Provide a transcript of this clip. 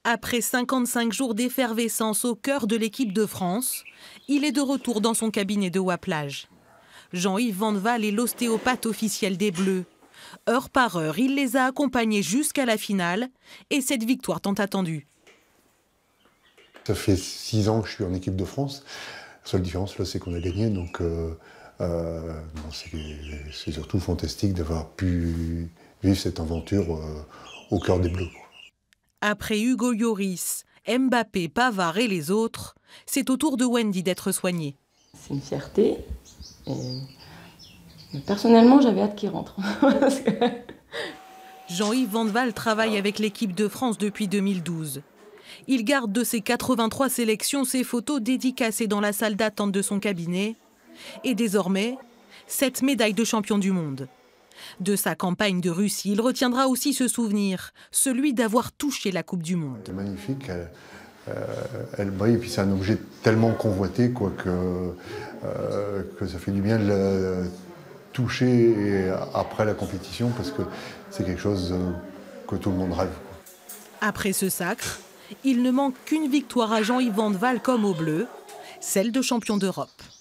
Après 55 jours d'effervescence au cœur de l'équipe de France, il est de retour dans son cabinet de Waplage. Jean-Yves Vandewalle est l'ostéopathe officiel des Bleus. Heure par heure, il les a accompagnés jusqu'à la finale et cette victoire tant attendue. Ça fait 6 ans que je suis en équipe de France. La seule différence, là, c'est qu'on a gagné. Donc, c'est surtout fantastique d'avoir pu vivre cette aventure au cœur des Bleus. Après Hugo Lloris, Mbappé, Pavard et les autres, c'est au tour de Wendy d'être soignée. C'est une fierté. Mais personnellement, j'avais hâte qu'il rentre. Jean-Yves Vandewalle travaille avec l'équipe de France depuis 2012. Il garde de ses 83 sélections ses photos dédicacées dans la salle d'attente de son cabinet. Et désormais, 7 médailles de champion du monde. De sa campagne de Russie, il retiendra aussi ce souvenir, celui d'avoir touché la Coupe du Monde. C'est magnifique, elle brille, et puis c'est un objet tellement convoité quoi, que ça fait du bien de la toucher après la compétition, parce que c'est quelque chose que tout le monde rêve. Après ce sacre, il ne manque qu'une victoire à Jean-Yves Vandewalle comme aux Bleus, celle de champion d'Europe.